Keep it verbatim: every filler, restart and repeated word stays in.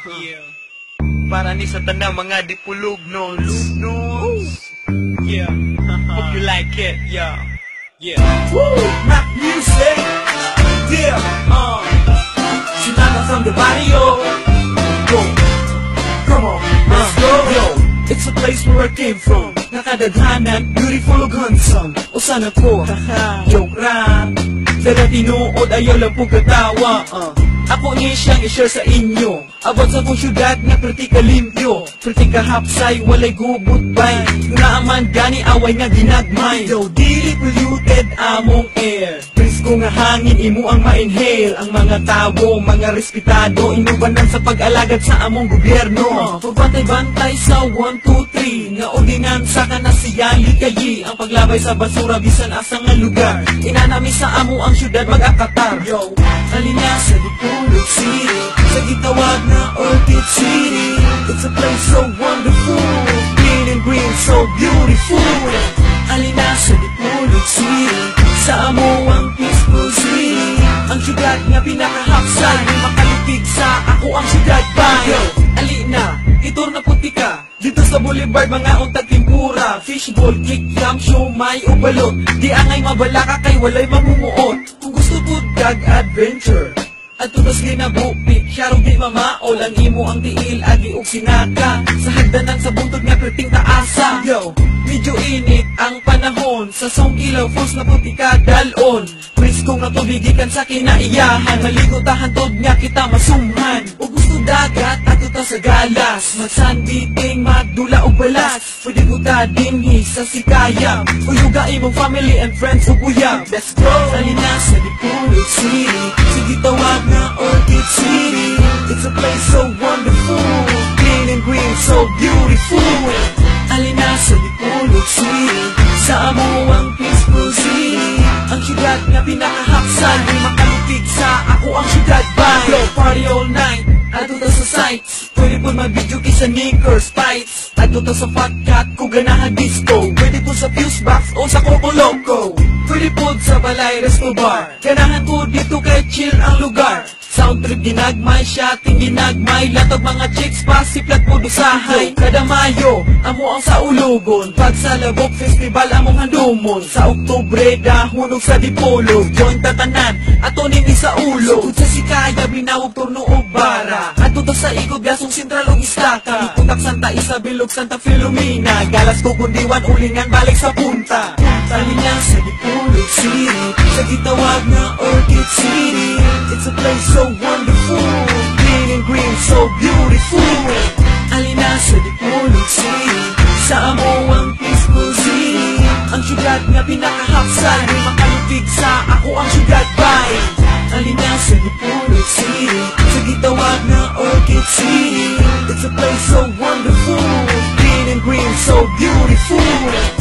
Yeah. Para ni sa tanang mga dipulog no lugnos. Yeah. Hope you like it. Yeah. Yeah. Woo! Rap music. Yeah. Uh. Tsunami from the barrio. Go. Come on. Let's go. Yo. It's a place where I came from. Nakadaghanan, beautiful ug handsome. Usan ako, joke rap. Dala tinuod, ayaw lang pong katawa. uh. Ako ni siyang i-share sa inyo. About sa kong syudad nga pretty ka limpyo, pretty ka hapsay, walay gubot bay. Naaman gani away nga ginagmay. Yo, dili polluted among air. Presko nga hangin imo ang ma-inhale. Ang mga tao, mga respetado, inubanan sa pag-alagad sa among gobyerno. Pagbantay-bantay sa one, two, three nga ordinansa ka na siyali kayi. Ang paglabay sa basura bisan asang nga lugar. Inanami sa amo ang syudad mag-akatar. Yo, alina sa Dipolog City, sa gitawag na Orchid City. It's a place so wonderful, clean and green, so beautiful. Alina sa Dipolog City, sa amo ang peaceful city. Ang syudad nga pinakahapsay, makalipig sa ako ang syudad ba. Yo, alina, itur na puti ka. Dito sa Boulevard, mga untag timpura, fishball, kick, yam, siomay o balot. Di angay mabalaka kay walay mamumuot. Kung gusto po kag adventure at tutas ginabupik, syarong di mamaol. Ang imo ang tiil, agi og sinaka. Sa hagdanan sa buntod nga perting taasa. Yo, medyo init ang panahon. Sa Song Ilaw Falls na puti ka dalon. Priskong na tubigikan sa kinaiyahan. Maligo tahan tod nga kita masumhan. O gusto dagat, ato ta sa galas. Magsanbiting, magdula o balas. Pwede ko ta dinhi sa sikayam. Uyuga imong family and friends o uyab. Let's go! Alina sa Dipolog City, sige tawag na Orchid City. It's a place so wonderful, clean and green, so beautiful. Alina sa Dipolog City, sa amo ang peaceful city. Ang syudad nga pinakahapsay, di makalupig sa ako ang syudad ba. Yo, party all night, ato ta sa sights. Pwede po mag-video kisa sneakers, fights. Ato ta sa Fat Cat, kung ganahan disco. Pwede po sa Fuse Box o sa Coco Loco. Pwede po sa Balay Resto Bar. Ganahan po dito kay chill ang lugar. Sound trip ginagmay, shotting ginagmay. Latag mga chicks pa, siplat po dusahay. Kada Mayo, amo ang sa ulugon. Pag sa Labok Festival, among handumon. Sa Oktubre, dahunog sa Dipolog. Join tatanan, ato nini sa ulo. Tugod sa Sikaya, binawag turno o bara. Ato to sa Igod, Gasong Sentral o Istaka. Iputak Santa Isabel, Santa Filomena. Galas Kukundiwan, ulingan, balik sa punta. Alina sa Dipolog City, sa gitawag na Orchid City. It's a place so wonderful, clean and green, so beautiful. Alina sa Dipolog City, sa amo ang peaceful city. Ang syudad nga pinakahapsay, di makalupig sa ako ang syudad bay. Alina sa Dipolog City, sa gitawag na Orchid City. It's a place so wonderful, clean and green, so beautiful.